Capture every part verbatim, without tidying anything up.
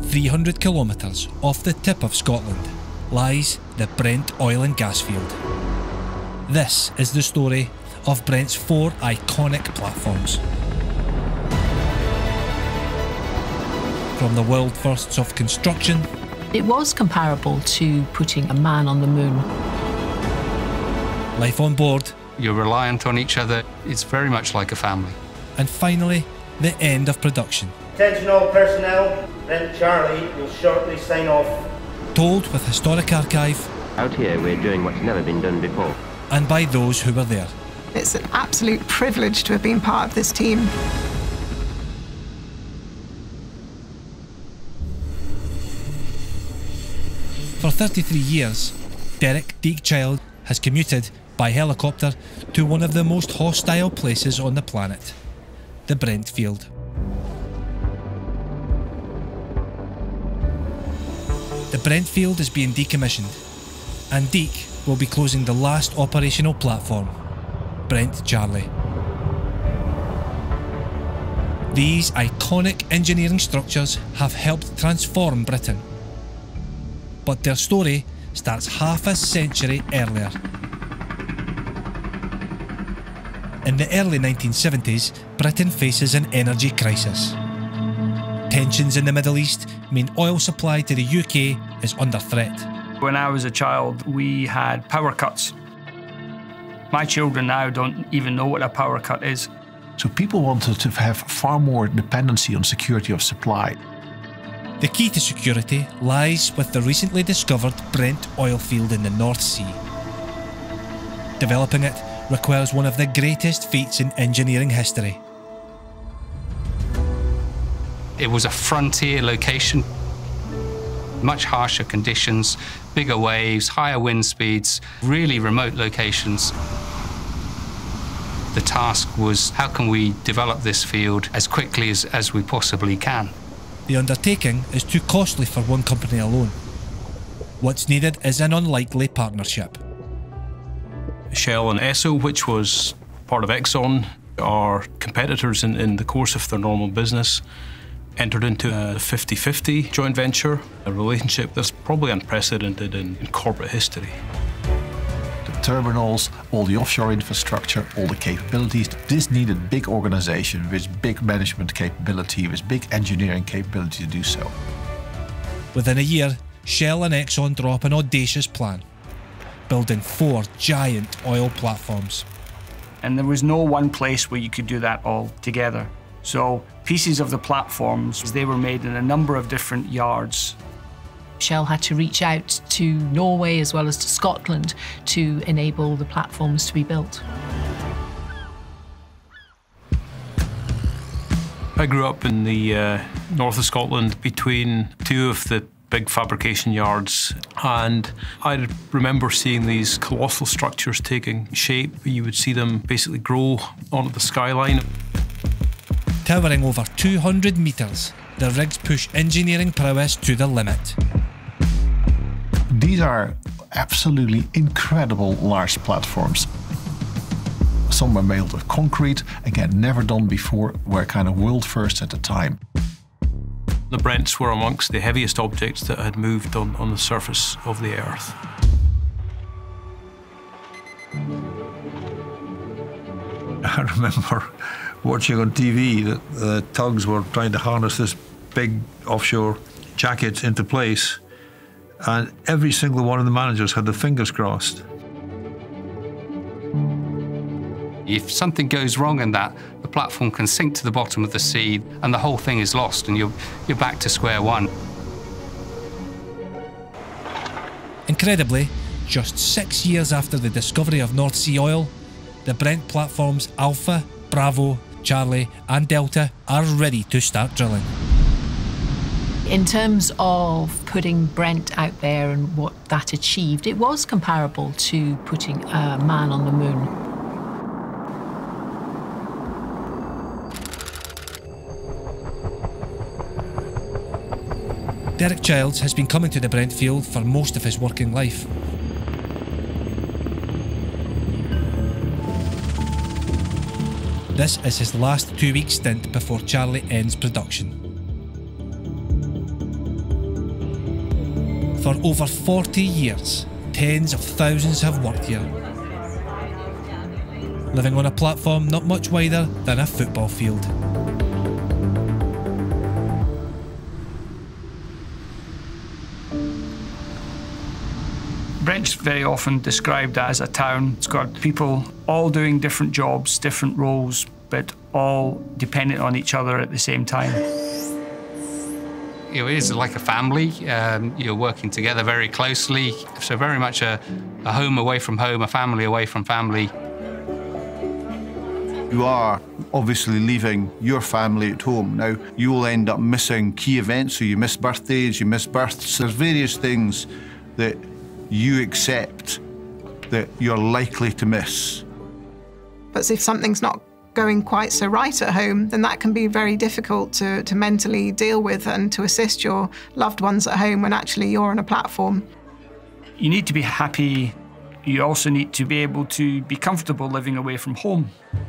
three hundred kilometres off the tip of Scotland, lies the Brent oil and gas field. This is the story of Brent's four iconic platforms. From the world firsts of construction, it was comparable to putting a man on the moon. Life on board, you're reliant on each other. It's very much like a family. And finally, the end of production. Attention all personnel, Brent Charlie will shortly sign off. Told with historic archive. Out here we're doing what's never been done before. And by those who were there. It's an absolute privilege to have been part of this team. For thirty-three years, Derek Deke Child has commuted by helicopter to one of the most hostile places on the planet, the Brent field. The Brent field is being decommissioned, and Deke will be closing the last operational platform, Brent Charlie. These iconic engineering structures have helped transform Britain. But their story starts half a century earlier. In the early nineteen seventies, Britain faces an energy crisis. Tensions in the Middle East mean oil supply to the U K is under threat. When I was a child, we had power cuts. My children now don't even know what a power cut is. So people wanted to have far more dependency on security of supply. The key to security lies with the recently discovered Brent oil field in the North Sea. Developing it requires one of the greatest feats in engineering history. It was a frontier location. Much harsher conditions, bigger waves, higher wind speeds, really remote locations. The task was, how can we develop this field as quickly as, as we possibly can? The undertaking is too costly for one company alone. What's needed is an unlikely partnership. Shell and Esso, which was part of Exxon, are competitors in, in the course of their normal business, entered into a fifty fifty joint venture, a relationship that's probably unprecedented in, in corporate history. The terminals, all the offshore infrastructure, all the capabilities. This needed big organization with big management capability, with big engineering capability to do so. Within a year, Shell and Exxon draw up an audacious plan, building four giant oil platforms. And there was no one place where you could do that all together. So pieces of the platforms, they were made in a number of different yards. Shell had to reach out to Norway as well as to Scotland to enable the platforms to be built. I grew up in the uh, north of Scotland between two of the big fabrication yards, and I remember seeing these colossal structures taking shape. You would see them basically grow onto the skyline. Towering over two hundred metres, the rigs push engineering prowess to the limit. These are absolutely incredible large platforms. Some were made of concrete, again, never done before, were kind of world first at the time. The Brents were amongst the heaviest objects that had moved on, on the surface of the Earth. I remember watching on T V that the tugs were trying to harness this big offshore jacket into place, and every single one of the managers had their fingers crossed. If something goes wrong in that, the platform can sink to the bottom of the sea and the whole thing is lost and you're, you're back to square one. Incredibly, just six years after the discovery of North Sea oil, the Brent platforms Alpha, Bravo, Charlie and Delta are ready to start drilling. In terms of putting Brent out there and what that achieved, it was comparable to putting a man on the moon. Derek Childs has been coming to the Brent field for most of his working life. This is his last two-week stint before Charlie ends production. For over forty years, tens of thousands have worked here, living on a platform not much wider than a football field. Brent's very often described as a town. It's got people all doing different jobs, different roles, but all dependent on each other at the same time. You know, it is like a family. Um, you're working together very closely. So very much a, a home away from home, a family away from family. You are obviously leaving your family at home. Now, you will end up missing key events, so you miss birthdays, you miss births. There's various things that you accept that you're likely to miss. But if something's not going quite so right at home, then that can be very difficult to, to mentally deal with and to assist your loved ones at home when actually you're on a platform. You need to be happy. You also need to be able to be comfortable living away from home.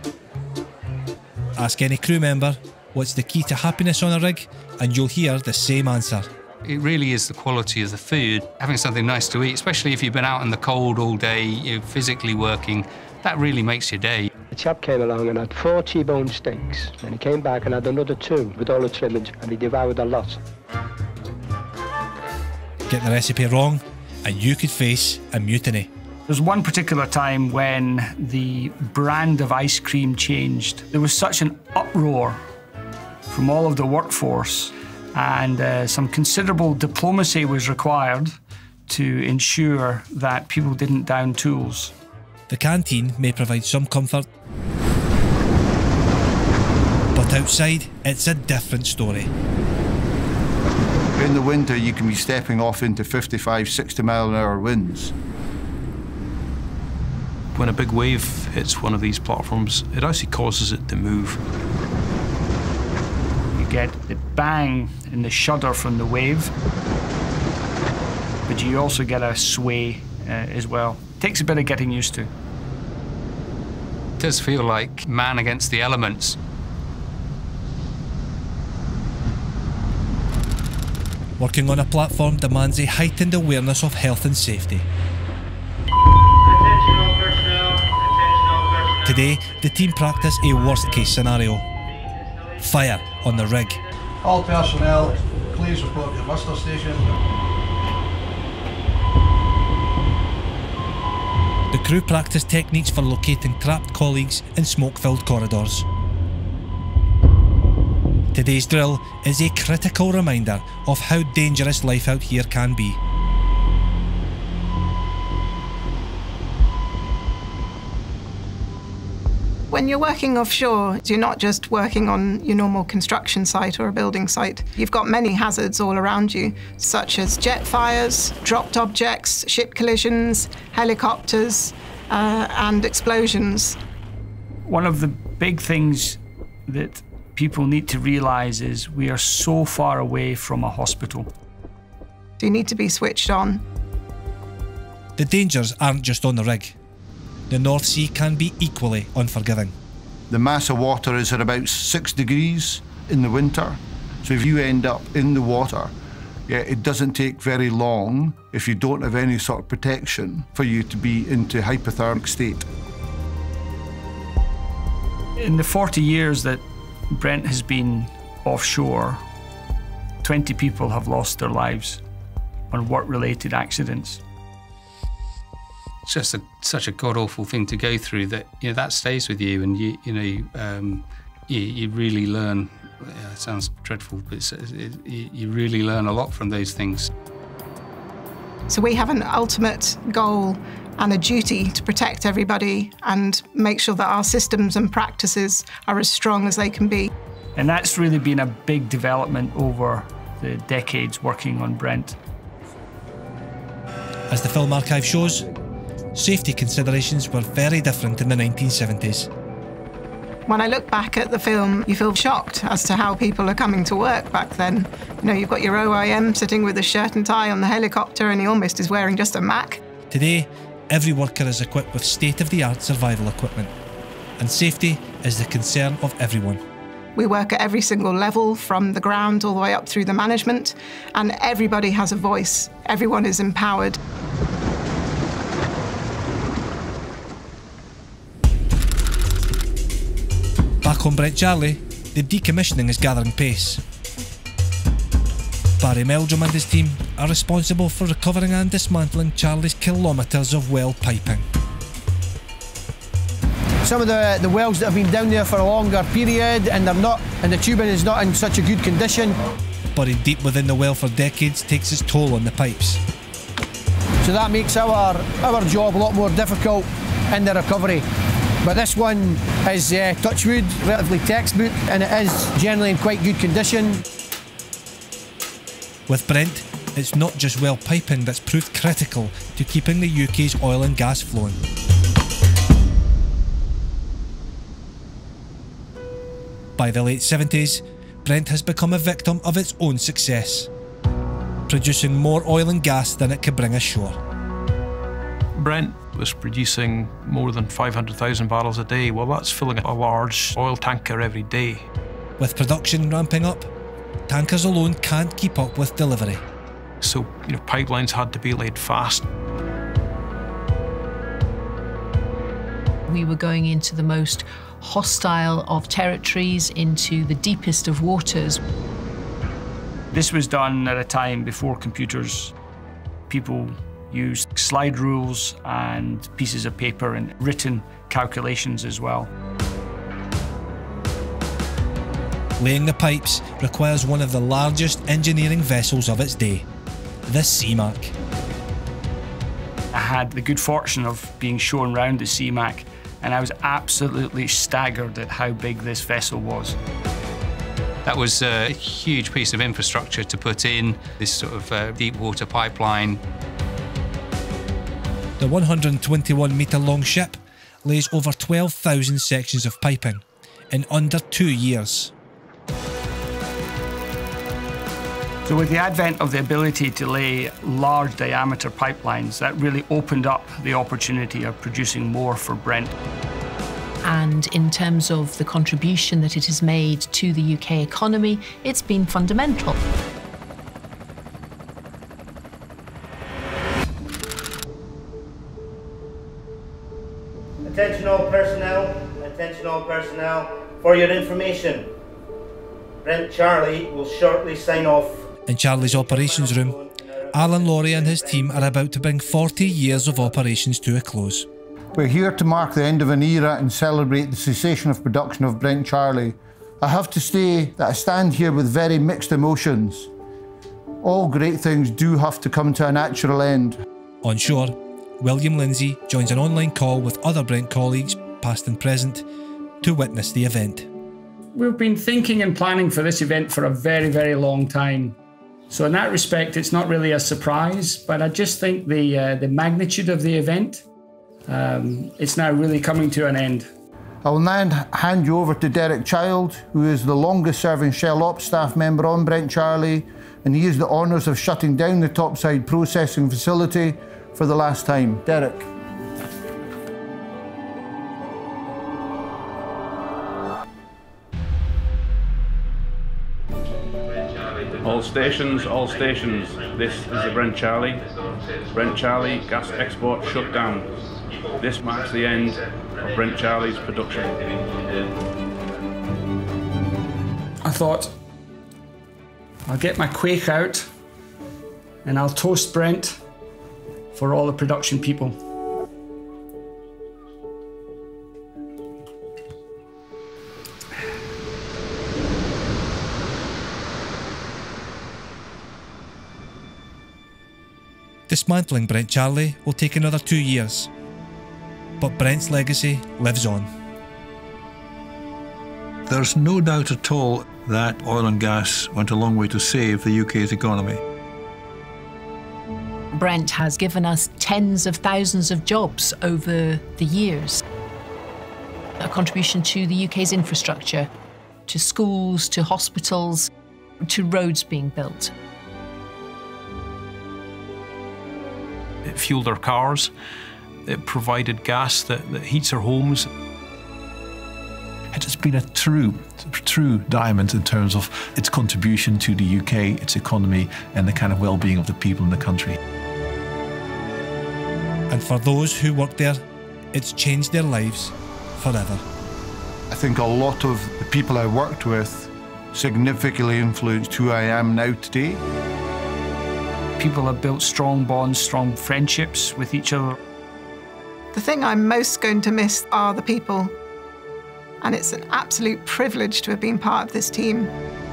Ask any crew member what's the key to happiness on a rig, and you'll hear the same answer. It really is the quality of the food. Having something nice to eat, especially if you've been out in the cold all day, you're physically working, that really makes your day. A chap came along and had four T-bone steaks, and he came back and had another two with all the trimmings, and he devoured a lot. Get the recipe wrong, and you could face a mutiny. There's one particular time when the brand of ice cream changed. There was such an uproar from all of the workforce, and uh, some considerable diplomacy was required to ensure that people didn't down tools. The canteen may provide some comfort, but outside it's a different story. In the winter, you can be stepping off into fifty-five, sixty mile an hour winds. When a big wave hits one of these platforms, it actually causes it to move. You get the bang and the shudder from the wave, but you also get a sway uh, as well. It takes a bit of getting used to. It does feel like man against the elements. Working on a platform demands a heightened awareness of health and safety. Attention all personnel. Attention all personnel. Today, the team practice a worst-case scenario. Fire on the rig. All personnel, please report to the muster station. The crew practice techniques for locating trapped colleagues in smoke-filled corridors. Today's drill is a critical reminder of how dangerous life out here can be. When you're working offshore, you're not just working on your normal construction site or a building site. You've got many hazards all around you, such as jet fires, dropped objects, ship collisions, helicopters, uh, and explosions. One of the big things that people need to realise is we are so far away from a hospital. So you need to be switched on. The dangers aren't just on the rig. The North Sea can be equally unforgiving. The mass of water is at about six degrees in the winter. So if you end up in the water, yeah, it doesn't take very long, if you don't have any sort of protection, for you to be into hypothermic state. In the forty years that Brent has been offshore, twenty people have lost their lives on work-related accidents. It's just a, such a god-awful thing to go through that, you know, that stays with you, and you, you know, um, you, you really learn. Yeah, it sounds dreadful, but it's, it, you really learn a lot from those things. So we have an ultimate goal and a duty to protect everybody and make sure that our systems and practices are as strong as they can be. And that's really been a big development over the decades working on Brent. As the film archive shows, safety considerations were very different in the nineteen seventies. When I look back at the film, you feel shocked as to how people are coming to work back then. You know, you've got your O I M sitting with a shirt and tie on the helicopter, and he almost is wearing just a Mac. Today, every worker is equipped with state-of-the-art survival equipment, and safety is the concern of everyone. We work at every single level, from the ground all the way up through the management, and everybody has a voice. Everyone is empowered. Back on Brent Charlie, the decommissioning is gathering pace. Barry Meldrum and his team are responsible for recovering and dismantling Charlie's kilometres of well piping. Some of the, the wells that have been down there for a longer period and they're not, and the tubing is not in such a good condition. Buried deep within the well for decades takes its toll on the pipes. So that makes our, our job a lot more difficult in the recovery. But this one is, uh, touch wood, relatively textbook, and it is generally in quite good condition. With Brent, it's not just well piping that's proved critical to keeping the U K's oil and gas flowing. By the late seventies, Brent has become a victim of its own success, producing more oil and gas than it could bring ashore. Brent was producing more than five hundred thousand barrels a day. Well, that's filling a large oil tanker every day. With production ramping up, tankers alone can't keep up with delivery. So, you know, pipelines had to be laid fast. We were going into the most hostile of territories, into the deepest of waters. This was done at a time before computers. People used slide rules and pieces of paper and written calculations as well. Laying the pipes requires one of the largest engineering vessels of its day, the C MAC. I had the good fortune of being shown round the C MAC, and I was absolutely staggered at how big this vessel was. That was a huge piece of infrastructure to put in, this sort of uh, deep water pipeline. The one hundred twenty-one metre long ship lays over twelve thousand sections of piping in under two years. So with the advent of the ability to lay large diameter pipelines, that really opened up the opportunity of producing more for Brent. And in terms of the contribution that it has made to the U K economy, it's been fundamental. Attention all personnel, attention all personnel, for your information. Brent Charlie will shortly sign off. In Charlie's operations room, Alan Laurie and his team are about to bring forty years of operations to a close. We're here to mark the end of an era and celebrate the cessation of production of Brent Charlie. I have to say that I stand here with very mixed emotions. All great things do have to come to a natural end. On shore, William Lindsay joins an online call with other Brent colleagues, past and present, to witness the event. We've been thinking and planning for this event for a very, very long time. So in that respect, it's not really a surprise, but I just think the, uh, the magnitude of the event, um, it's now really coming to an end. I will now hand you over to Derek Child, who is the longest serving Shell Ops staff member on Brent Charlie, and he has the honours of shutting down the topside processing facility for the last time. Derek. All stations, all stations. This is the Brent Charlie. Brent Charlie gas export shut down. This marks the end of Brent Charlie's production. I thought, I'll get my quake out and I'll toast Brent for all the production people. Dismantling Brent Charlie will take another two years, but Brent's legacy lives on. There's no doubt at all that oil and gas went a long way to save the U K's economy. Brent has given us tens of thousands of jobs over the years. A contribution to the U K's infrastructure, to schools, to hospitals, to roads being built. It fueled our cars, it provided gas that, that heats our homes. It has been a true, true diamond in terms of its contribution to the U K, its economy, and the kind of well-being of the people in the country. And for those who work there, it's changed their lives forever. I think a lot of the people I worked with significantly influenced who I am now today. People have built strong bonds, strong friendships with each other. The thing I'm most going to miss are the people. And it's an absolute privilege to have been part of this team.